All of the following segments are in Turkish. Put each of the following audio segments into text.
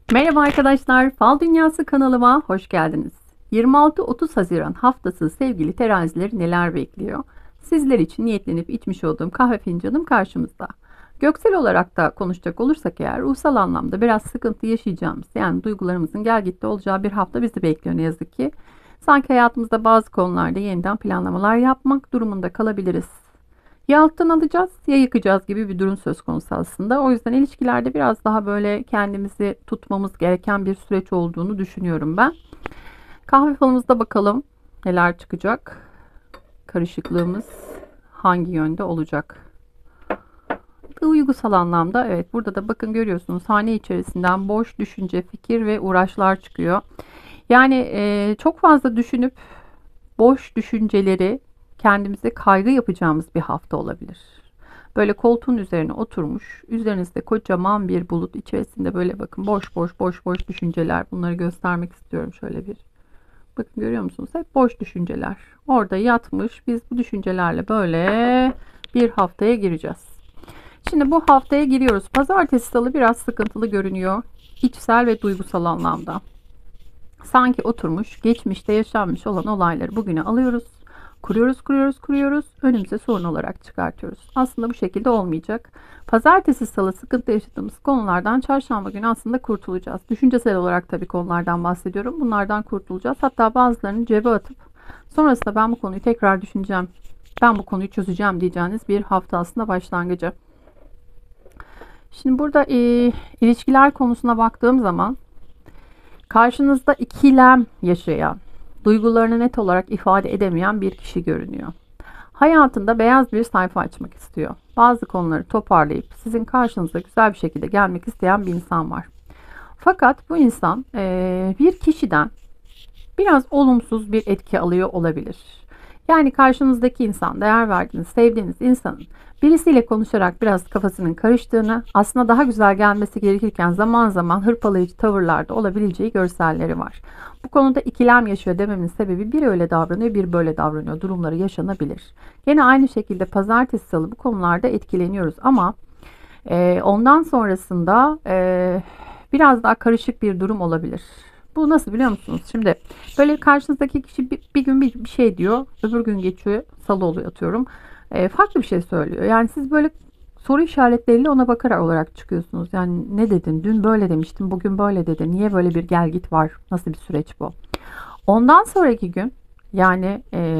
Merhaba arkadaşlar, Fal Dünyası kanalıma hoş geldiniz. 26-30 Haziran haftası sevgili terazileri neler bekliyor? Sizler için niyetlenip içmiş olduğum kahve fincanım karşımızda. Göksel olarak da konuşacak olursak eğer ruhsal anlamda biraz sıkıntı yaşayacağımız, yani duygularımızın gel gitti olacağı bir hafta bizi bekliyor ne yazık ki. Sanki hayatımızda bazı konularda yeniden planlamalar yapmak durumunda kalabiliriz. Ya alttan alacağız ya yıkacağız gibi bir durum söz konusu aslında. O yüzden ilişkilerde biraz daha böyle kendimizi tutmamız gereken bir süreç olduğunu düşünüyorum ben. Kahve falımızda bakalım neler çıkacak. Karışıklığımız hangi yönde olacak? Duygusal anlamda evet, burada da bakın görüyorsunuz hane içerisinden boş düşünce, fikir ve uğraşlar çıkıyor. Yani çok fazla düşünüp boş düşünceleri kendimize kaygı yapacağımız bir hafta olabilir. Böyle koltuğun üzerine oturmuş, üzerinizde kocaman bir bulut içerisinde böyle bakın boş boş boş boş düşünceler. Bunları göstermek istiyorum şöyle bir. Bakın görüyor musunuz? Hep boş düşünceler. Orada yatmış. Biz bu düşüncelerle böyle bir haftaya gireceğiz. Şimdi bu haftaya giriyoruz. Pazartesi, salı biraz sıkıntılı görünüyor. İçsel ve duygusal anlamda. Sanki oturmuş, geçmişte yaşanmış olan olayları bugüne alıyoruz. Kuruyoruz. Önümüze sorun olarak çıkartıyoruz. Aslında bu şekilde olmayacak. Pazartesi, salı sıkıntı yaşadığımız konulardan çarşamba günü aslında kurtulacağız. Düşüncesel olarak tabii konulardan bahsediyorum. Bunlardan kurtulacağız. Hatta bazılarını cebe atıp sonrasında ben bu konuyu tekrar düşüneceğim, ben bu konuyu çözeceğim diyeceğiniz bir hafta aslında başlangıcı. Şimdi burada ilişkiler konusuna baktığım zaman karşınızda ikilem yaşayan, duygularını net olarak ifade edemeyen bir kişi görünüyor. Hayatında beyaz bir sayfa açmak istiyor. Bazı konuları toparlayıp sizin karşınıza güzel bir şekilde gelmek isteyen bir insan var. Fakat bu insan bir kişiden biraz olumsuz bir etki alıyor olabilir. Yani karşınızdaki insan, değer verdiğiniz, sevdiğiniz insanın birisiyle konuşarak biraz kafasının karıştığını, aslında daha güzel gelmesi gerekirken zaman zaman hırpalayıcı tavırlarda olabileceği görselleri var. Bu konuda ikilem yaşıyor dememin sebebi bir öyle davranıyor, bir böyle davranıyor durumları yaşanabilir. Yine aynı şekilde pazartesi, salı bu konularda etkileniyoruz ama ondan sonrasında biraz daha karışık bir durum olabilir. Bu nasıl biliyor musunuz? Şimdi böyle karşınızdaki kişi bir gün bir şey diyor. Öbür gün geçiyor. Salı oluyor atıyorum. Farklı bir şey söylüyor. Yani siz böyle soru işaretleriyle ona bakarak olarak çıkıyorsunuz. Yani ne dedin? Dün böyle demiştin. Bugün böyle dedin. Niye böyle bir gel git var? Nasıl bir süreç bu? Ondan sonraki gün yani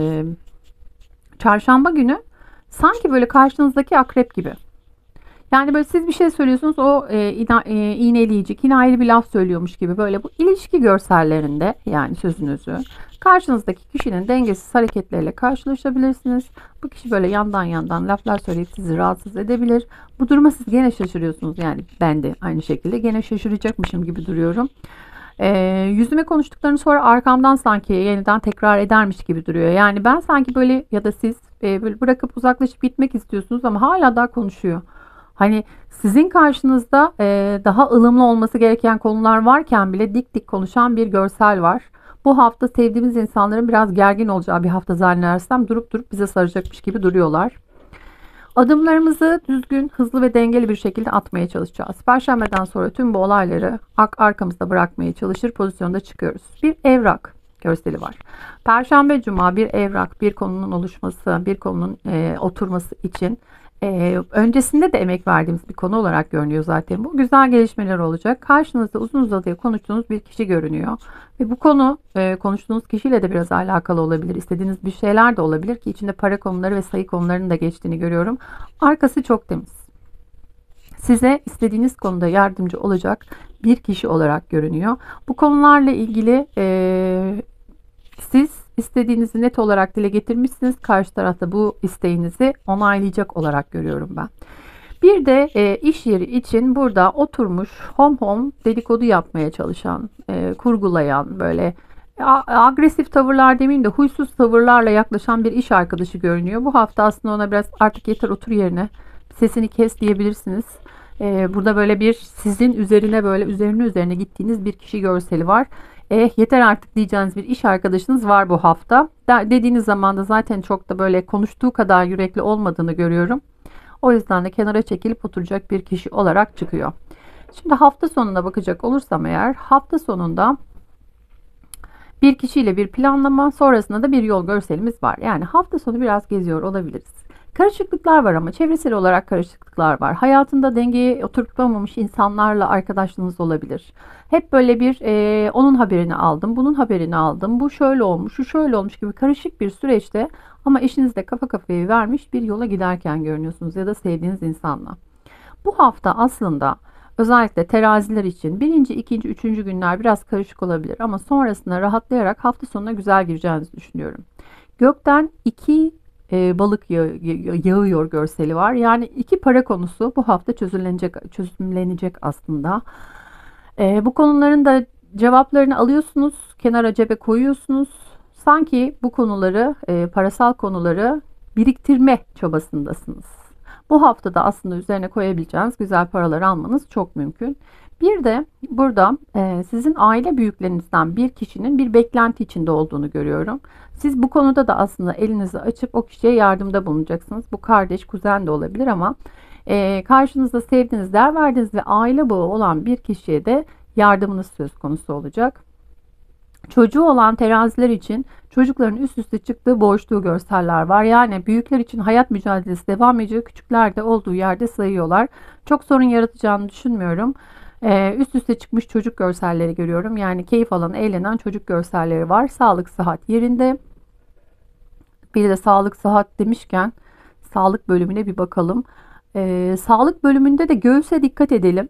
çarşamba günü sanki böyle karşınızdaki akrep gibi. Yani böyle siz bir şey söylüyorsunuz, o iğneleyici, kinayeli bir laf söylüyormuş gibi böyle bu ilişki görsellerinde yani sözünüzü karşınızdaki kişinin dengesiz hareketleriyle karşılaşabilirsiniz. Bu kişi böyle yandan yandan laflar söyleyip sizi rahatsız edebilir. Bu duruma siz gene şaşırıyorsunuz, yani ben de aynı şekilde gene şaşıracakmışım gibi duruyorum. Yüzüme konuştuklarını sonra arkamdan sanki yeniden tekrar edermiş gibi duruyor. Yani ben sanki böyle ya da siz böyle bırakıp uzaklaşıp gitmek istiyorsunuz ama hala daha konuşuyor. Hani sizin karşınızda daha ılımlı olması gereken konular varken bile dik dik konuşan bir görsel var. Bu hafta sevdiğimiz insanların biraz gergin olacağı bir hafta zannedersem durup durup bize saracakmış gibi duruyorlar. Adımlarımızı düzgün, hızlı ve dengeli bir şekilde atmaya çalışacağız. Perşembeden sonra tüm bu olayları arkamızda bırakmaya çalışır pozisyonda çıkıyoruz. Bir evrak görseli var. Perşembe, cuma bir evrak, bir konunun oluşması, bir konunun oturması için öncesinde de emek verdiğimiz bir konu olarak görünüyor zaten. Bu güzel gelişmeler olacak. Karşınızda uzun uzadıya konuştuğunuz bir kişi görünüyor. Ve bu konu konuştuğunuz kişiyle de biraz alakalı olabilir. İstediğiniz bir şeyler de olabilir ki içinde para konuları ve sayı konularının da geçtiğini görüyorum. Arkası çok temiz. Size istediğiniz konuda yardımcı olacak bir kişi olarak görünüyor. Bu konularla ilgili siz istediğinizi net olarak dile getirmişsiniz. Karşı tarafta bu isteğinizi onaylayacak olarak görüyorum ben. Bir de iş yeri için burada oturmuş hom hom dedikodu yapmaya çalışan, kurgulayan, böyle agresif tavırlar demeyeyim de huysuz tavırlarla yaklaşan bir iş arkadaşı görünüyor. Bu hafta aslında ona biraz artık yeter otur yerine, sesini kes diyebilirsiniz. Burada böyle bir sizin üzerine böyle üzerine gittiğiniz bir kişi görseli var. Yeter artık diyeceğiniz bir iş arkadaşınız var bu hafta. Dediğiniz zaman da zaten çok da böyle konuştuğu kadar yürekli olmadığını görüyorum. O yüzden de kenara çekilip oturacak bir kişi olarak çıkıyor. Şimdi hafta sonuna bakacak olursam eğer, hafta sonunda bir kişiyle bir planlama, sonrasında da bir yol görselimiz var. Yani hafta sonu biraz geziyor olabiliriz. Karışıklıklar var ama çevresel olarak karışıklıklar var. Hayatında dengeyi oturtamamış insanlarla arkadaşlığınız olabilir. Hep böyle bir onun haberini aldım, bunun haberini aldım, bu şöyle olmuş, şu şöyle olmuş gibi karışık bir süreçte ama eşinizle kafa kafaya vermiş bir yola giderken görünüyorsunuz ya da sevdiğiniz insanla. Bu hafta aslında özellikle teraziler için birinci, ikinci, üçüncü günler biraz karışık olabilir ama sonrasında rahatlayarak hafta sonuna güzel gireceğinizi düşünüyorum. Gökten iki balık yağıyor görseli var. Yani iki para konusu bu hafta çözümlenecek aslında. Bu konuların da cevaplarını alıyorsunuz, kenara cebe koyuyorsunuz. Sanki bu konuları, parasal konuları biriktirme çabasındasınız. Bu haftada aslında üzerine koyabileceğiniz güzel paralar almanız çok mümkün. Bir de burada sizin aile büyüklerinizden bir kişinin bir beklenti içinde olduğunu görüyorum. Siz bu konuda da aslında elinizi açıp o kişiye yardımda bulunacaksınız. Bu kardeş, kuzen de olabilir ama karşınızda sevdiğiniz, değer verdiğiniz ve aile bağı olan bir kişiye de yardımınız söz konusu olacak. Çocuğu olan teraziler için çocukların üst üste çıktığı boğuştuğu görseller var. Yani büyükler için hayat mücadelesi devam ediyor. Küçükler de olduğu yerde sayıyorlar. Çok sorun yaratacağını düşünmüyorum. Üst üste çıkmış çocuk görselleri görüyorum. Yani keyif alan, eğlenen çocuk görselleri var. Sağlık, sıhhat yerinde. Bir de sağlık, sıhhat demişken sağlık bölümüne bir bakalım. Sağlık bölümünde de göğüse dikkat edelim.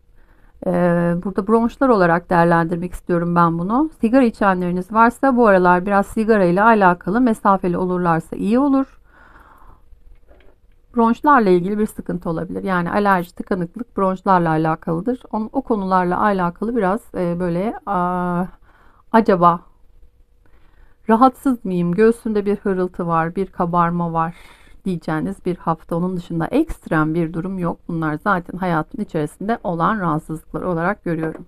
Burada bronşlar olarak değerlendirmek istiyorum ben bunu. Sigara içenleriniz varsa bu aralar biraz sigara ile alakalı mesafeli olurlarsa iyi olur. Bronşlarla ilgili bir sıkıntı olabilir. Yani alerji, tıkanıklık bronşlarla alakalıdır. O konularla alakalı biraz böyle acaba rahatsız mıyım? Göğsümde bir hırıltı var, bir kabarma var diyeceğiniz bir hafta. Onun dışında ekstrem bir durum yok. Bunlar zaten hayatın içerisinde olan rahatsızlıklar olarak görüyorum.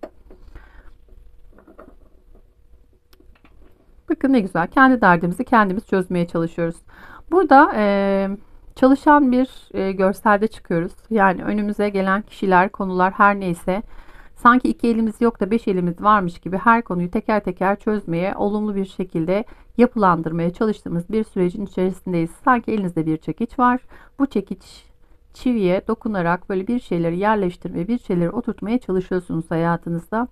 Bakın ne güzel. Kendi derdimizi kendimiz çözmeye çalışıyoruz. Burada çalışan bir görselde çıkıyoruz. Yani önümüze gelen kişiler, konular her neyse sanki iki elimiz yok da beş elimiz varmış gibi her konuyu teker teker çözmeye, olumlu bir şekilde yapılandırmaya çalıştığımız bir sürecin içerisindeyiz. Sanki elinizde bir çekiç var. Bu çekiç çiviye dokunarak böyle bir şeyleri yerleştirmeye, bir şeyleri oturtmaya çalışıyorsunuz hayatınızda.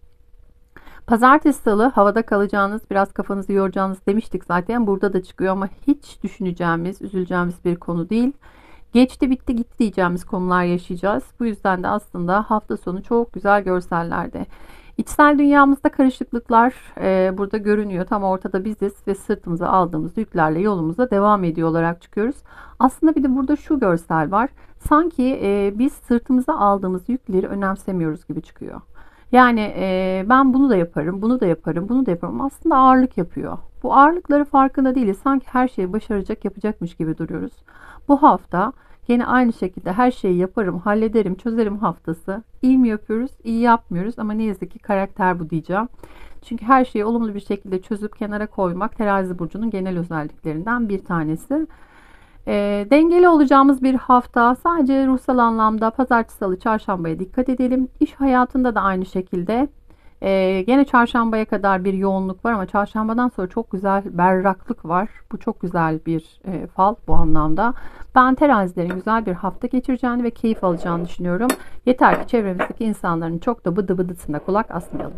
Pazartesi, salı havada kalacağınız, biraz kafanızı yoracağınız demiştik zaten. Burada da çıkıyor ama hiç düşüneceğimiz, üzüleceğimiz bir konu değil. Geçti bitti gitti diyeceğimiz konular yaşayacağız. Bu yüzden de aslında hafta sonu çok güzel görsellerde. İçsel dünyamızda karışıklıklar burada görünüyor. Tam ortada biziz ve sırtımıza aldığımız yüklerle yolumuza devam ediyor olarak çıkıyoruz. Aslında bir de burada şu görsel var. Sanki biz sırtımıza aldığımız yükleri önemsemiyoruz gibi çıkıyor. Yani ben bunu da yaparım, bunu da yaparım, bunu da yaparım. Aslında ağırlık yapıyor. Bu ağırlıkları farkında değiliz. Sanki her şeyi başaracak, yapacakmış gibi duruyoruz. Bu hafta yine aynı şekilde her şeyi yaparım, hallederim, çözerim haftası. İyi mi yapıyoruz? İyi yapmıyoruz ama ne yazık ki karakter bu diyeceğim. Çünkü her şeyi olumlu bir şekilde çözüp kenara koymak terazi burcunun genel özelliklerinden bir tanesi. Dengeli olacağımız bir hafta. Sadece ruhsal anlamda pazartesi, salı, çarşambaya dikkat edelim. İş hayatında da aynı şekilde. Gene çarşambaya kadar bir yoğunluk var ama çarşambadan sonra çok güzel berraklık var. Bu çok güzel bir fal bu anlamda. Ben terazilerin güzel bir hafta geçireceğini ve keyif alacağını düşünüyorum. Yeter ki çevremizdeki insanların çok da bıdı bıdısına kulak asmayalım.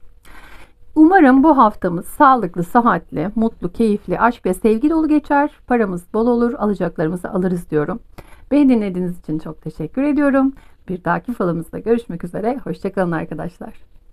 Umarım bu haftamız sağlıklı, sıhhatli, mutlu, keyifli, aşk ve sevgi dolu geçer. Paramız bol olur, alacaklarımızı alırız diyorum. Beni dinlediğiniz için çok teşekkür ediyorum. Bir dahaki falımızda görüşmek üzere. Hoşçakalın arkadaşlar.